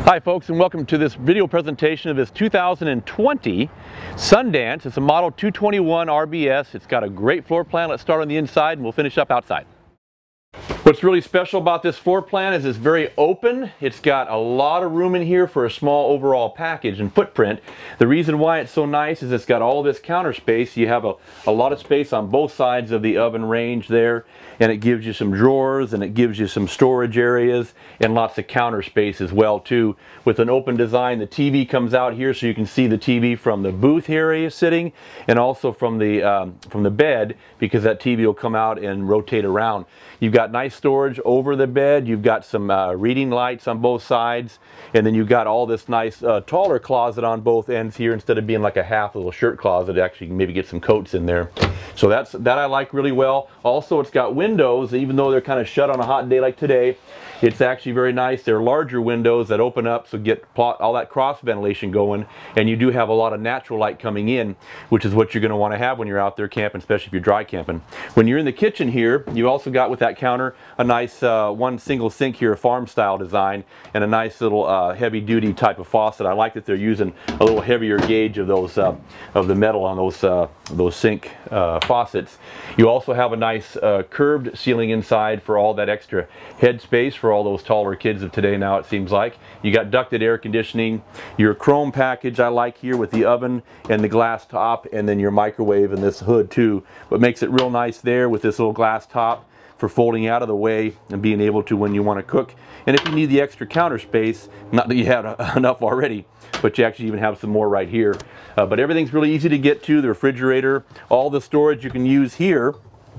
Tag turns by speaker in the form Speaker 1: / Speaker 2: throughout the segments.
Speaker 1: Hi folks, and welcome to this video presentation of this 2020 Sundance. It's a model 221 RBS. It's got a great floor plan. Let's start on the inside and we'll finish up outside. What's really special about this floor plan is it's very open. It's got a lot of room in here for a small overall package and footprint. The reason why it's so nice is it's got all this counter space. You have a lot of space on both sides of the oven range there, and it gives you some drawers and it gives you some storage areas and lots of counter space as well too. With an open design, the TV comes out here so you can see the TV from the booth area sitting and also from the bed, because that TV will come out and rotate around. You've got nice storage over the bed. You've got some reading lights on both sides, and then you've got all this nice taller closet on both ends here. Instead of being like a half little shirt closet, actually maybe get some coats in there. So that I like really well. Also, it's got windows, even though they're kind of shut on a hot day like today. It's actually very nice. They're larger windows that open up, so get all that cross ventilation going, and you do have a lot of natural light coming in, which is what you're going to want to have when you're out there camping, especially if you're dry camping. When you're in the kitchen here, you also got with that counter a nice one single sink here, a farm style design, and a nice little heavy duty type of faucet. I like that they're using a little heavier gauge of those of the metal on those sink faucets. You also have a nice curved ceiling inside for all that extra head space for all those taller kids of today now, it seems like. You got ducted air conditioning, your chrome package I like here with the oven and the glass top, and then your microwave and this hood too. What makes it real nice there with this little glass top for folding out of the way and being able to when you want to cook. And if you need the extra counter space, not that you have enough already, but you actually even have some more right here. But everything's really easy to get to. The refrigerator, all the storage you can use here,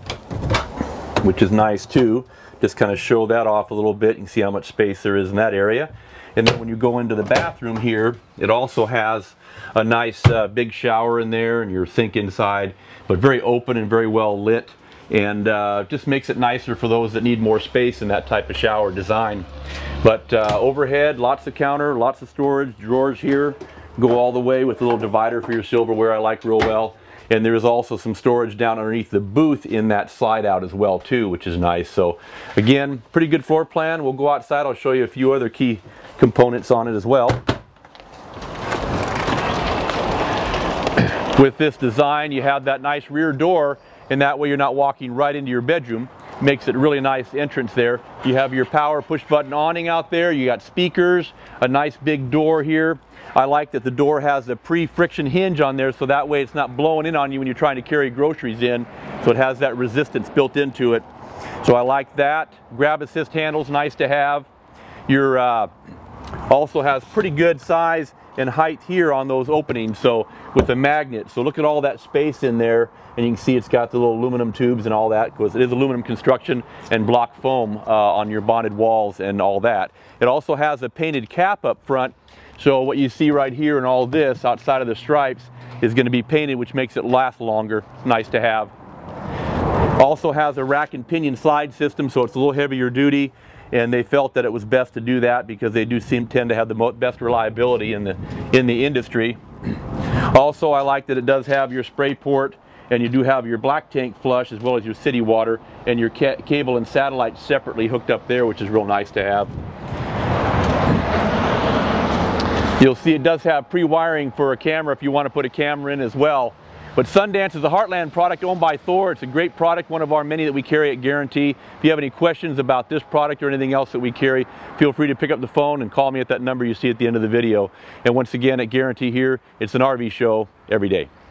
Speaker 1: which is nice too. Just kind of show that off a little bit. You can see how much space there is in that area. And then when you go into the bathroom here, it also has a nice big shower in there and your sink inside, but very open and very well lit. And just makes it nicer for those that need more space in that type of shower design. But overhead, lots of counter, lots of storage, drawers here, go all the way with a little divider for your silverware I like real well. And there's also some storage down underneath the booth in that slide out as well too, which is nice. So again, pretty good floor plan. We'll go outside, I'll show you a few other key components on it as well. With this design, you have that nice rear door, and that way you're not walking right into your bedroom. Makes it a really nice entrance there. You have your power push button awning out there. You got speakers, a nice big door here. I like that the door has a pre-friction hinge on there, so that way it's not blowing in on you when you're trying to carry groceries in. So it has that resistance built into it. So I like that. Grab assist handles, nice to have. Your also has pretty good size and height here on those openings, so with the magnet. So look at all that space in there, and you can see it's got the little aluminum tubes and all that, because it is aluminum construction and block foam on your bonded walls and all that. It also has a painted cap up front, so what you see right here and all this outside of the stripes is going to be painted, which makes it last longer. Nice to have. Also has a rack and pinion slide system, so it's a little heavier duty, and they felt that it was best to do that because they do tend to have the best reliability in the industry. Also, I like that it does have your spray port, and you do have your black tank flush as well as your city water, and your cable and satellite separately hooked up there, which is real nice to have. You'll see it does have pre-wiring for a camera if you want to put a camera in as well. But Sundance is a Heartland product owned by Thor. It's a great product, one of our many that we carry at Guarantee. If you have any questions about this product or anything else that we carry, feel free to pick up the phone and call me at that number you see at the end of the video. And once again, at Guarantee here, it's an RV show every day.